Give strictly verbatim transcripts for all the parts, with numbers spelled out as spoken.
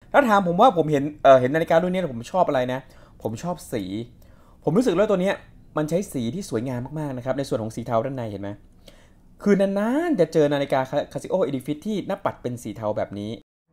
ถ้าถามผมว่าผมเห็นเออเห็นนาฬิการุ่นนี้ผมชอบอะไรนะผมชอบสีผมรู้สึกว่าตัวเนี้ยมันใช้สีที่สวยงามมากๆนะครับในส่วนของสีเทาด้านในเห็นไหมคือนานๆจะเจอนาฬิกา Casio Edifit ที่หน้าปัดเป็นสีเทาแบบนี้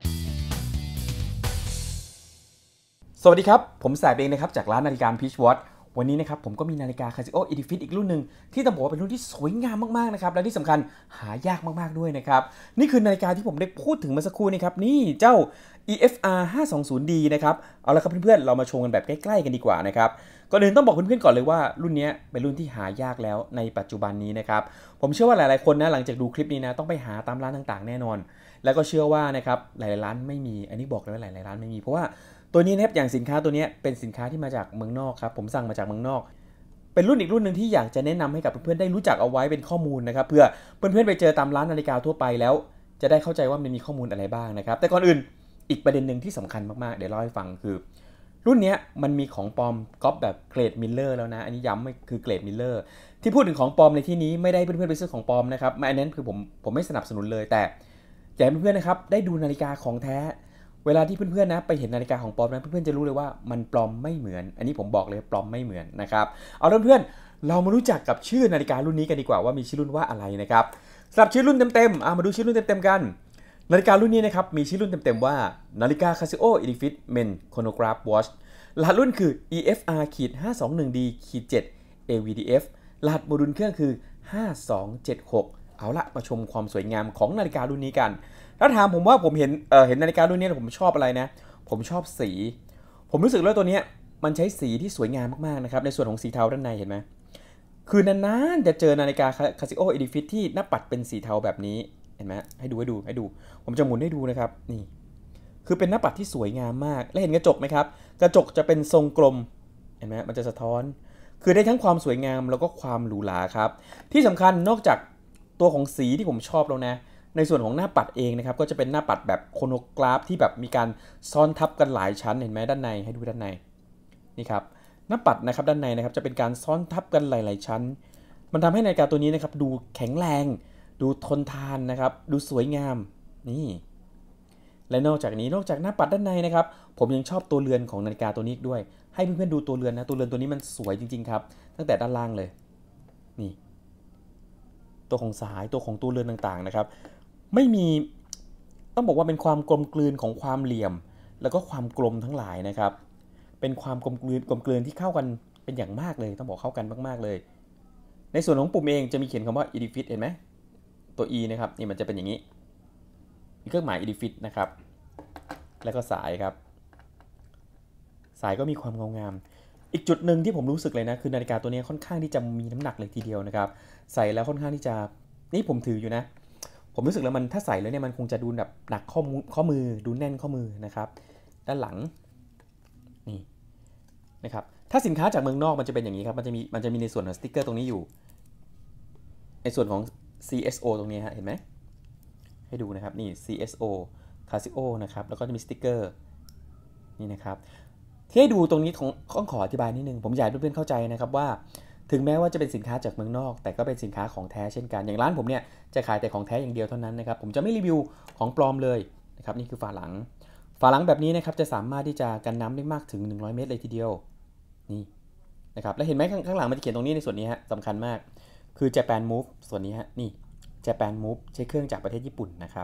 สวัสดีครับผมแสบเองนะครับจากร้านนาฬิกา Peach Watch วันนี้นะครับผมก็มีนาฬิกา Casio Edifit อีกรุ่นหนึ่งที่ต้องบอกว่าเป็นรุ่นที่สวยงามมากๆนะครับและที่สำคัญหายากมากๆด้วยนะครับนี่คือนาฬิกาที่ผมได้พูดถึงเมื่อสักครู่นี้ครับนี่เจ้า อี เอฟ อาร์ ห้าสองศูนย์ ดี นะครับเอาละครับเพื่อนๆเรามาชมกันแบบใกล้ๆกันดีกว่านะครับก่อนอื่นต้องบอกเพื่อนๆก่อนเลยว่ารุ่นนี้เป็นรุ่นที่หายากแล้วในปัจจุบันนี้นะครับผมเชื่อว่าหลายๆคนนะหลังจากดูคลิปนี้นะต้องไปหาตามร้านต่างๆแน่นอนแล้วก็เชื่อว่านะครับหลายๆร้านไม่มีอันนี้บอกเลยว่าหลายๆร้านไม่มีเพราะว่าตัวนี้นะครับอย่างสินค้าตัวนี้เป็นสินค้าที่มาจากเมืองนอกครับผมสั่งมาจากเมืองนอกเป็นรุ่นอีกรุ่นหนึ่งที่อยากจะแนะนำให้กับเพื่อนๆได้รู้จักเอาไว้เป็นข้อมูลนะครับเพื่อเพื่อนๆไปเจอตามร้านนาฬิกาทั่วไปแล้วจะได้เข้าใจว่ามันมีข้อมูลอะไรบ้างนะครับแต่ก่อนอื่นอีกประเด็นหนึ่งที่สำคัญมากๆเดี๋ยวเล่าให้ฟังคือรุ่นนี้มันมีของปลอมก๊อปแบบเกรดมิลเลอร์แล้วนะอันนี้ย้ำคือเกรดมิลเลอร์ที่พูดถึงของปลอมในที่นี้ไม่ได้เพื่อนๆไปซื้อของปลอมนะครับอันนั้นคือผมผมไม่สนับสนุนเลยแต่อยากให้เพื่อนๆนะครับได้ดูนาฬิกาของแท้เวลาที่เพื่อนๆนะไปเห็นนาฬิกาของปลอมนะเพื่อนๆจะรู้เลยว่ามันปลอมไม่เหมือนอันนี้ผมบอกเลยปลอมไม่เหมือนนะครับเอาเพื่อนๆเรามารู้จักกับชื่อนาฬิการุ่นนี้กันดีกว่าว่ามีชื่อรุ่นว่าอะไรนะครับสำหรับชื่อรุ่นเต็มๆอ่ะมาดูชื่อรุ่นเต็มๆกันนาฬิการุ่นนี้นะครับมีชื่อรุ่นเต็มๆว่านาฬิกา Casio Edifit Men Chronograph Watch รหัสรุ่นคือ อี เอฟ อาร์ ห้าสองหนึ่ง ดี เจ็ด เอ วี ดี เอฟ รหัสโมดูลเครื่องคือห้าสองเจ็ดหกเอาละมาชมความสวยงามของนาฬิการุ่นนี้กันถ้าถามผมว่าผมเห็นเออเห็นนาฬิการุ่นนี้ผมชอบอะไรนะผมชอบสีผมรู้สึกว่าตัวนี้มันใช้สีที่สวยงามมากๆนะครับในส่วนของสีเทาด้านในเห็นไหมคือนานๆจะเจอนาฬิกา Casio Edifit ที่หน้าปัดเป็นสีเทาแบบนี้เห็นไหมให้ดูให้ดูให้ดูผมจะหมุนให้ดูนะครับนี่คือเป็นหน้าปัดที่สวยงามมากและเห็นกระจกไหมครับกระจกจะเป็นทรงกลมเห็นไหมมันจะสะท้อนคือได้ทั้งความสวยงามแล้วก็ความหรูหราครับที่สำคัญนอกจากตัวของสีที่ผมชอบแล้วนะในส่วนของหน้าปัดเองนะครับก็จะเป็นหน้าปัดแบบโครโนกราฟที่แบบมีการซ้อนทับกันหลายชั้นเห็นไหมด้านในให้ดูด้านในนี่ครับหน้าปัดนะครับด้านในนะครับจะเป็นการซ้อนทับกันหลายๆชั้นมันทำให้นาฬิกาตัวนี้นะครับดูแข็งแรงดูทนทานนะครับดูสวยงามนี่และนอกจากนี้นอกจากหน้าปัดด้านในนะครับผมยังชอบตัวเรือนของนาฬิกาตัวนี้ด้วยให้เพื่อนๆดูตัวเรือนนะตัวเรือนตัวนี้มันสวยจริงๆครับตั้งแต่ด้านล่างเลยนี่ตัวของสายตัวของตัวเรือนต่างๆนะครับไม่มีต้องบอกว่าเป็นความกลมกลืนของความเหลี่ยมแล้วก็ความกลมทั้งหลายนะครับเป็นความกลมกลืนกลมกลืนที่เข้ากันเป็นอย่างมากเลยต้องบอกเข้ากันมากๆเลยในส่วนของปุ่มเองจะมีเขียนคำว่า Edifit เห็นไหมตัว E นะครับนี่มันจะเป็นอย่างนี้มีเครื่องหมาย Edifit นะครับแล้วก็สายครับสายก็มีความเงางามอีกจุดหนึ่งที่ผมรู้สึกเลยนะคือนาฬิกาตัวนี้ค่อนข้างที่จะมีน้ำหนักเลยทีเดียวนะครับใส่แล้วค่อนข้างที่จะนี่ผมถืออยู่นะผมรู้สึกแล้วมันถ้าใส่แล้วเนี่ยมันคงจะดูแบบหนักข้อมือข้อมือดูแน่นข้อมือนะครับด้านหลังนี่นะครับถ้าสินค้าจากเมืองนอกมันจะเป็นอย่างนี้ครับมันจะมีมันจะมีในส่วนของสติ๊กเกอร์ตรงนี้อยู่ในส่วนของ ซี เอส โอ ตรงนี้ฮะเห็นไหมให้ดูนะครับนี่ ซี เอส โอ Casio นะครับแล้วก็จะมีสติ๊กเกอร์นี่นะครับที่ให้ดูตรงนี้ของต้องขออธิบายนิดนึงผมอยากให้เพื่อนๆเข้าใจนะครับว่าถึงแม้ว่าจะเป็นสินค้าจากเมืองนอกแต่ก็เป็นสินค้าของแท้เช่นกันอย่างร้านผมเนี่ยจะขายแต่ของแท้อย่างเดียวเท่านั้นนะครับผมจะไม่รีวิวของปลอมเลยนะครับนี่คือฝาหลังฝาหลังแบบนี้นะครับจะสามารถที่จะกันน้ำได้มากถึงหนึ่งร้อยเมตรเลยทีเดียวนี่นะครับแล้วเห็นไหมข้างหลังมันจะเขียนตรงนี้ในส่วนนี้ฮะสำคัญมากคือ Japan Move ส่วนนี้ฮะนี่ Japan Move ใช้เครื่องจากประเทศญี่ปุ่นนะครับ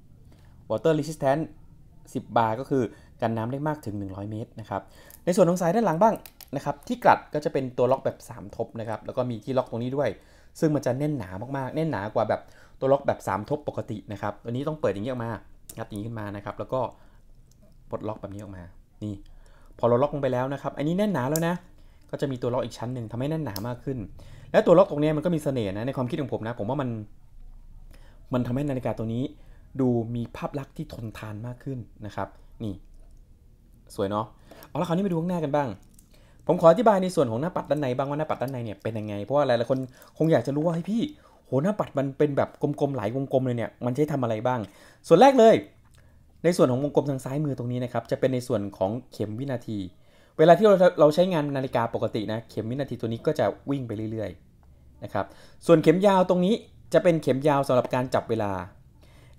Water Resistant สิบบาร์ก็คือกันน้ำได้มากถึงหนึ่งร้อยเมตรนะครับในส่วนของสายด้านหลังบ้างนะครับที่กลัดก็จะเป็นตัวล็อกแบบสามทบนะครับแล้วก็มีที่ล็อกตรงนี้ด้วยซึ่งมันจะแน่นหนามากๆแน่นหนากว่าแบบตัวล็อกแบบสามทบปกตินะครับตัวนี้ต้องเปิดอย่างนี้ออกมางัดอย่างนี้ขึ้นมานะครับแล้วก็ปลดล็อกแบบนี้ออกมานี่พอเราล็อกลงไปแล้วนะครับอันนี้แน่นหนาแล้วนะก็จะมีตัวล็อกอีกชั้นหนึ่งทำให้แน่นหนามากขึ้นและตัวล็อกตรงนี้มันก็มีเสน่ห์นะในความคิดของผมนะผมว่ามันมันทำให้นาฬิกาตัวนี้ดูมีภาพลักษณ์ที่ทนทานมากขึ้นนะครับนี่สวยเนาะเอาละคราวนี้มาดูข้างหน้ากันบ้างผมขออธิบายในส่วนของหน้าปัดด้านในบ้างว่าหน้าปัดด้านในเนี่ยเป็นยังไงเพราะว่าหลายๆคนคงอยากจะรู้ว่าให้พี่โหหน้าปัดมันเป็นแบบกลมๆหลายวงกลมเลยเนี่ยมันใช้ทำอะไรบ้างส่วนแรกเลยในส่วนของวงกลมทางซ้ายมือตรงนี้นะครับจะเป็นในส่วนของเข็มวินาทีเวลาที่เราเราใช้งานนาฬิกาปกตินะเข็มวินาทีตัวนี้ก็จะวิ่งไปเรื่อยๆนะครับส่วนเข็มยาวตรงนี้จะเป็นเข็มยาวสำหรับการจับเวลา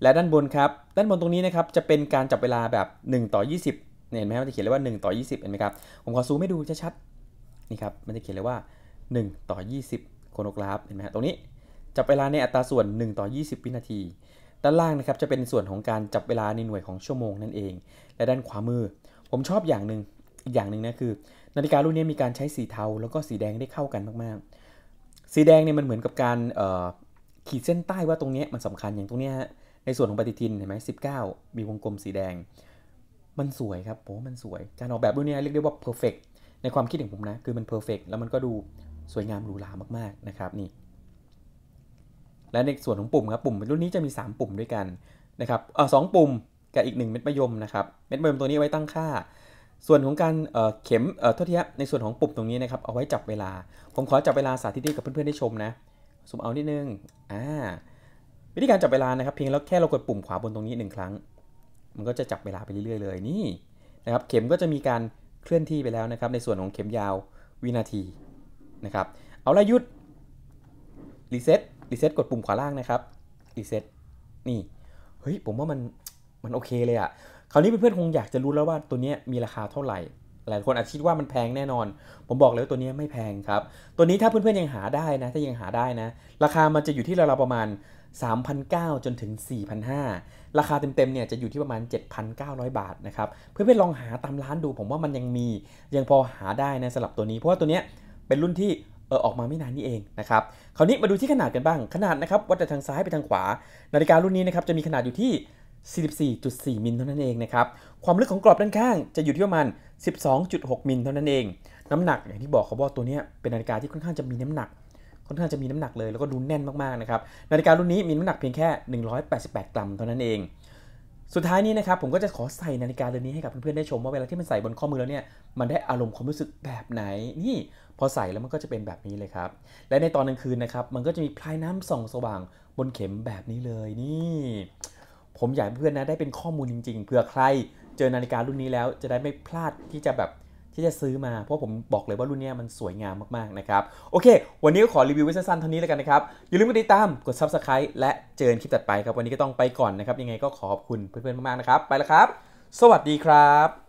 และด้านบนครับด้านบนตรงนี้นะครับจะเป็นการจับเวลาแบบหนึ่งต่อยี่สิบเห็นไหมมันจะเขียนเลยว่าหนึ่งต่อยี่สิบเห็นไหมครับผมขอซูมให้ดูชัดๆนี่ครับมันจะเขียนเลยว่าหนึ่งต่อยี่สิบโครโนกราฟเห็นไหมตรงนี้จับเวลาในอัตราส่วนหนึ่งต่อยี่สิบวินาทีด้านล่างนะครับจะเป็นส่วนของการจับเวลาในหน่วยของชั่วโมงนั่นเองและด้านขวามือผมชอบอย่างหนึ่งอีกอย่างหนึ่งนะคือนาฬิการุ่นนี้มีการใช้สีเทาแล้วก็สีแดงได้เข้ากันมากๆสีแดงเนี่ยมันเหมือนกับการขีดเส้นใต้ว่าตรงนี้มันสำคัญอย่างตรงนี้ฮะในส่วนของปฏิทินเห็นไหมสิบเก้ามีวงกลมสีแดงมันสวยครับผมมันสวยการออกแบบรุ่นนี้เรียกได้ว่า perfect ในความคิดของผมนะคือมัน perfect แล้วมันก็ดูสวยงามหรูหรามากๆนะครับนี่และในส่วนของปุ่มครับปุ่มรุ่นนี้จะมีสามปุ่มด้วยกันนะครับเออสองปุ่มกับอีกหนึ่งเม็ดมะยมนะครับเม็ดมะยมตัวนี้ไว้ตั้งค่าส่วนของการเอ่อเข็มเอ่อโทษทีครับในส่วนของปุ่มตรงนี้นะครับเอาไว้จับเวลาผมขอจับเวลาสาธิตให้กับเพื่อนๆได้ชมนะซูมเอานิดนึงอ่าวิธีการจับเวลานะครับเพียงแล้วแค่เรากดปุ่มขวาบนตรงนี้หนึ่งครั้งมันก็จะจับเวลาไปเรื่อยๆเลยนี่นะครับเข็มก็จะมีการเคลื่อนที่ไปแล้วนะครับในส่วนของเข็มยาววินาทีนะครับเอาละหยุดรีเซ็ตรีเซ็ตกดปุ่มขวาล่างนะครับรีเซ็ตนี่เฮ้ยผมว่ามันมันโอเคเลยอะคราวนี้เพื่อนๆคงอยากจะรู้แล้วว่าตัวนี้มีราคาเท่าไหร่หลายคนอาจคิดว่ามันแพงแน่นอนผมบอกเลยว่าตัวนี้ไม่แพงครับตัวนี้ถ้าเพื่อนๆยังหาได้นะถ้ายังหาได้นะราคามันจะอยู่ที่ราวๆประมาณ สามพันเก้าร้อย จนถึง สี่พันห้าร้อย ราคาเต็มๆเนี่ยจะอยู่ที่ประมาณ เจ็ดพันเก้าร้อย บาทนะครับเพื่อนๆลองหาตามร้านดูผมว่ามันยังมียังพอหาได้นะสำหรับตัวนี้เพราะว่าตัวนี้เป็นรุ่นที่เออออกมาไม่นานนี้เองนะครับคราวนี้มาดูที่ขนาดกันบ้างขนาดนะครับวัดจากทางซ้ายไปทางขวานาฬิการุ่นนี้นะครับจะมีขนาดอยู่ที่ สี่สิบสี่จุดสี่ มิลเท่านั้นเองนะครับความลึกของกรอบด้านข้างจะอยู่ที่ประมาณ สิบสองจุดหก มิลเท่านั้นเองน้ำหนักอย่างที่บอกเขาว่าตัวนี้เป็นนาฬิกาที่ค่อนข้างจะมีน้ำหนักค่อนข้างจะมีน้ำหนักเลยแล้วก็ดูแน่นมากๆนะครับนาฬิการุ่นนี้มีน้ำหนักเพียงแค่หนึ่งร้อยแปดสิบแปดกรัมเท่านั้นเองสุดท้ายนี้นะครับผมก็จะขอใส่นาฬิกาเรือนนี้ให้กับเพื่อนๆได้ชมว่าเวลาที่มันใส่บนข้อมือแล้วเนี่ยมันได้อารมณ์ความรู้สึกแบบไหนนี่พอใส่แล้วมันก็จะเป็นแบบนี้เลยครับและในตอนกลางคืนนะครับมันก็จะมีพลายน้ำส่องสว่างบนเข็มแบบนี้เลยนี่ผมอยากให้เพื่อนนะได้เป็นข้อมูลจริงๆเผื่อใครเจอนาฬิการุ่นนี้แล้วจะได้ไม่พลาดที่จะแบบที่จะซื้อมาเพราะผมบอกเลยว่ารุ่นนี้มันสวยงามมากๆนะครับโอเควันนี้ก็ขอรีวิวไว้สั้นๆเท่านี้แล้วกันนะครับอย่าลืมกดติดตามกด ซับสไครบ์ และเจอกันคลิปถัดไปครับวันนี้ก็ต้องไปก่อนนะครับยังไงก็ขอบคุณเพื่อนๆมากๆนะครับไปแล้วครับสวัสดีครับ